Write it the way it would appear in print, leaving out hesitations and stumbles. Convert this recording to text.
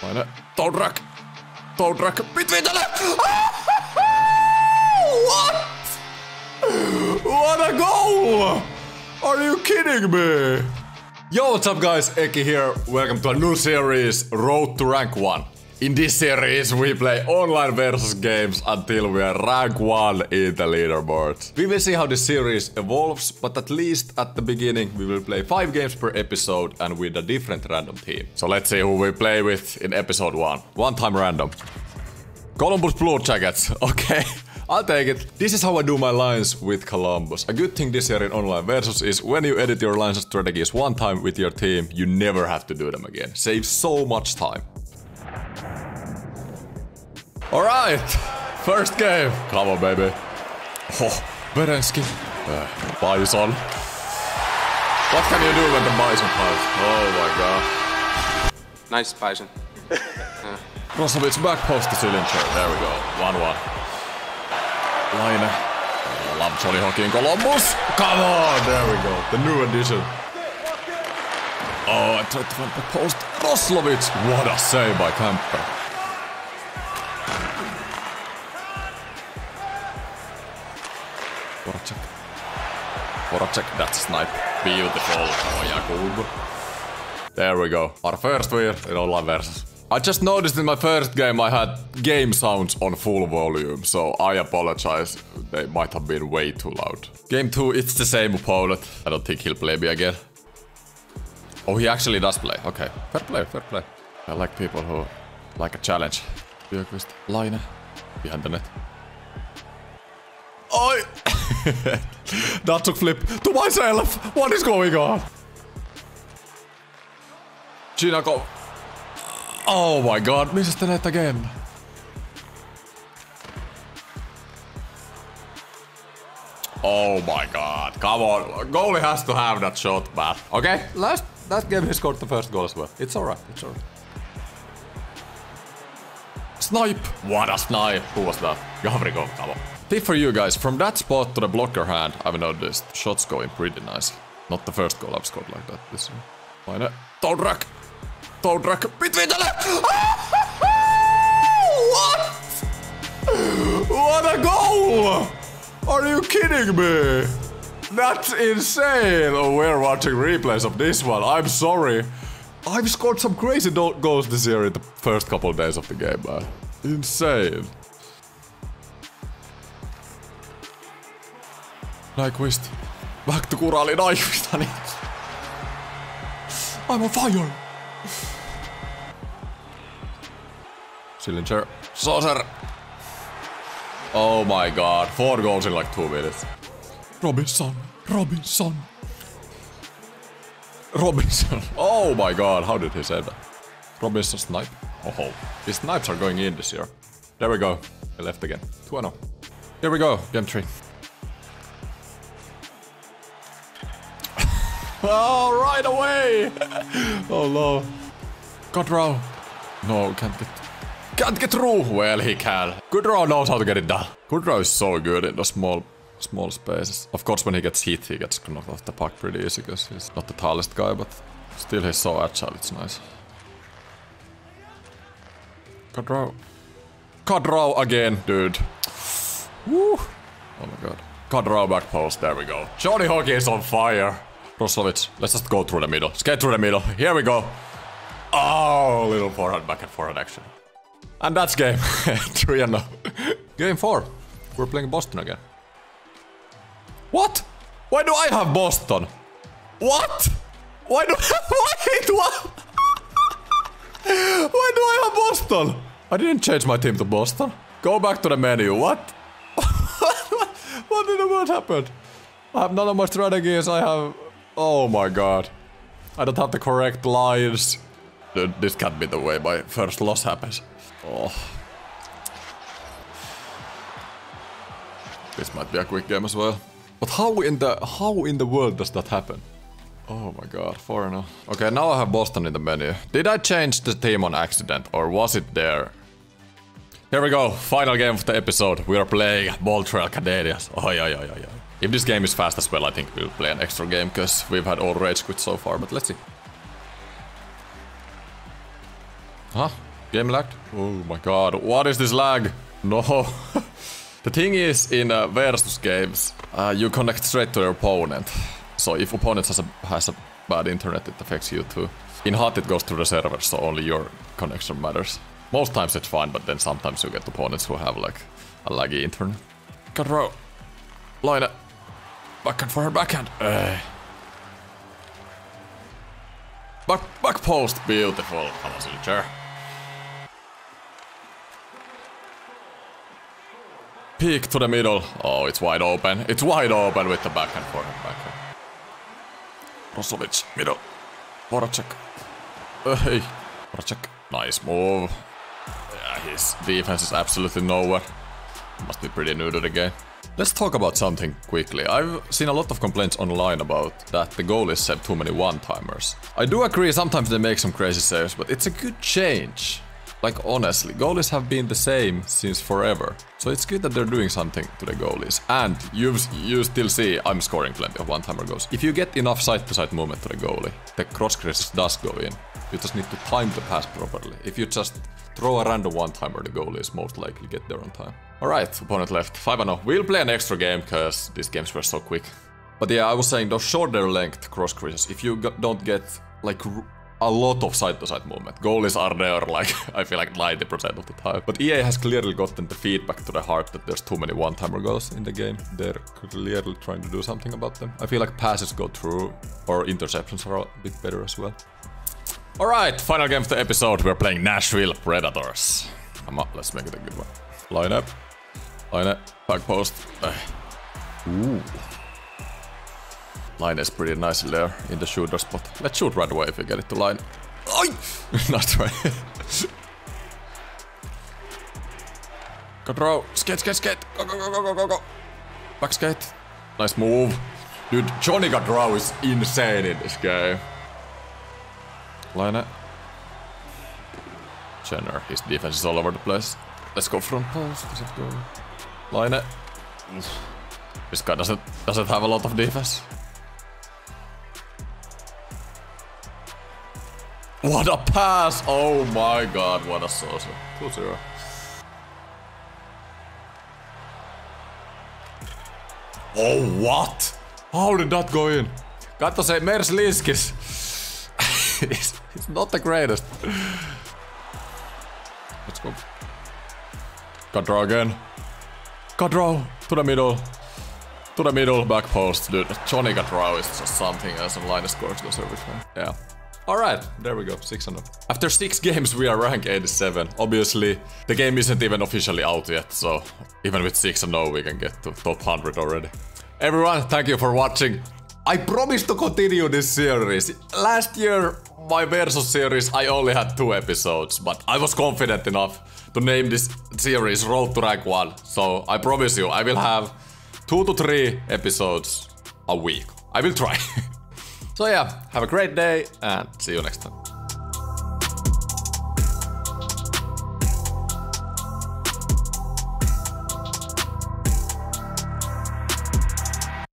Aina. Toadrak! Toadrak! Pitviitele! What? What a goal! Are you kidding me? Yo, what's up guys? Eki here. Welcome to a new series, Road to Rank 1. In this series, we play online versus games until we are rank 1 in the leaderboard. We will see how this series evolves, but at least at the beginning, we will play 5 games per episode and with a different random team. So let's see who we play with in episode 1. One time random. Columbus Blue Jackets. Okay, I'll take it. This is how I do my lines with Columbus. A good thing this year in online versus is when you edit your lines and strategies one time with your team, you never have to do them again. Saves so much time. Alright, first game. Come on, baby. Oh, Berensky. Bison. What can you do when the Bison fights? Oh my god. Nice Bison. Brozovic back post to Sillinger. There we go. 1-1. Laine. Love Johnny Hockey in Columbus. Come on, there we go. The new addition. Oh, I tried to find the post. Brozovic. What a save by Kemper. Voracek, that's a snipe. Beautiful. Oh, Jakub. There we go. Our first win in online versus. I just noticed in my first game I had game sounds on full volume, so I apologize. They might have been way too loud. Game 2, it's the same opponent. I don't think he'll play me again. Oh, he actually does play. Okay. Fair play, fair play. I like people who like a challenge. Björkvist, Laine, behind the net. Oi! That took flip to myself! What is going on? Chinako. Oh my god, misses the net again. Oh my god, come on. Goalie has to have that shot, man. Okay, last game he scored the first goal as well. It's alright, it's alright. Snipe! What a snipe! Who was that? Gavrikov, come on. Tip for you guys, from that spot to the blocker hand, I've noticed shots going pretty nicely. Not the first goal I've scored like that this year. Aina. Toadrak! Toadrak! Pitviitele! What? What a goal! Are you kidding me? That's insane! Oh, we're watching replays of this one. I'm sorry. I've scored some crazy goals this year in the first couple of days of the game, man. Insane. Nyquist. Back to Kurali, Nyquist. I'm on fire. Sillinger. Saucer. Oh my god. 4 goals in like 2 minutes. Robinson. Robinson. Robinson. Oh my god. How did he save that? Robinson snipe. Oh, his snipes are going in this year. There we go. He left again. 2-0. Here we go. Game 3. Oh, right away! Oh no. Goodrow. No, can't get through. Well, he can. Goodrow knows how to get it done. Goodrow is so good in the small spaces. Of course, when he gets hit, he gets knocked off the puck pretty easy because he's not the tallest guy, but still he's so agile, it's nice. Goodrow. Goodrow again, dude. Woo! Oh my god. Goodrow back post, there we go. Johnny Hockey is on fire. Brozovic, let's just go through the middle. Skate through the middle. Here we go. Oh, little forehand, back and forehand action. And that's game 3-0. Game 4. We're playing Boston again. What? Why do I have Boston? What? Why do wait, what? Why do I have Boston? I didn't change my team to Boston. Go back to the menu. What? What in the world happened? I have none of my strategies. I have... Oh my god. I don't have the correct lines. Dude, this can't be the way my first loss happens. Oh. This might be a quick game as well. But how in the world does that happen? Oh my god, 4-0. Okay, now I have Boston in the menu. Did I change the team on accident or was it there? Here we go, final game of the episode. We are playing Montreal Canadiens. Oh, yeah. If this game is fast as well, I think we'll play an extra game, because we've had all rage quit so far, but let's see. Huh? Game lagged? Oh my god, what is this lag? No. The thing is, in versus games, you connect straight to your opponent. So if opponent has a bad internet, it affects you too. In HUT it goes to the server, so only your connection matters. Most times it's fine, but then sometimes you get opponents who have like a laggy internet. Cut row. Line. Backhand for her backhand. Back post, beautiful. Come on, Silcher. Peek to the middle. Oh, it's wide open. It's wide open with the backhand for her backhand. Rosovic, middle. Voracek. Hey. Voracek. Nice move. Yeah, his defense is absolutely nowhere. Must be pretty new to the game. Let's talk about something quickly. I've seen a lot of complaints online about that the goalies save too many one-timers. I do agree, sometimes they make some crazy saves, but it's a good change. Like honestly, goalies have been the same since forever. So it's good that they're doing something to the goalies. And you still see I'm scoring plenty of one-timer goals. If you get enough side-to-side movement to the goalie, the cross crease does go in. You just need to time the pass properly. If you just throw a random one-timer, the goalies most likely get there on time. Alright, opponent left. 5-0. We'll play an extra game, cause these games were so quick. But yeah, I was saying those shorter length cross creases, if you don't get like a lot of side-to-side movement, goalies are there like, I feel like 90% of the time. But EA has clearly gotten the feedback to the heart that there's too many one-timer goals in the game. They're clearly trying to do something about them. I feel like passes go through, or interceptions are a bit better as well. Alright, final game of the episode. We're playing Nashville Predators. Come on, let's make it a good one. Line up. Line up. Back post. Ooh. Line is pretty nicely there in the shooter spot. Let's shoot right away if we get it to line. Oi! Nice try. Good throw. Skate, skate, skate. Go, go, go, go, go, go, go. Back skate. Nice move. Dude, Johnny Gaudreau is insane in this game. Line up. Jenner, his defense is all over the place. Let's go front post. Does it go? Line it. This guy doesn't have a lot of defense. What a pass! Oh my god, what a saucer. 2-0. Oh, what? How did that go in? Got to say, Merzlinskis. He's not the greatest. Let's go. Gaudreau again. Gaudreau to the middle. To the middle, back post. Dude, Johnny Gaudreau is just something else, and Line scores the service man. Yeah. Alright, there we go, 6-0. After 6 games we are rank 87. Obviously, the game isn't even officially out yet, so even with 6-0 we can get to top 100 already. Everyone, thank you for watching. I promise to continue this series. Last year, my Versus series, I only had 2 episodes, but I was confident enough to name this series Road to Rank 1. So I promise you, I will have 2 to 3 episodes a week. I will try. So yeah, have a great day and see you next time.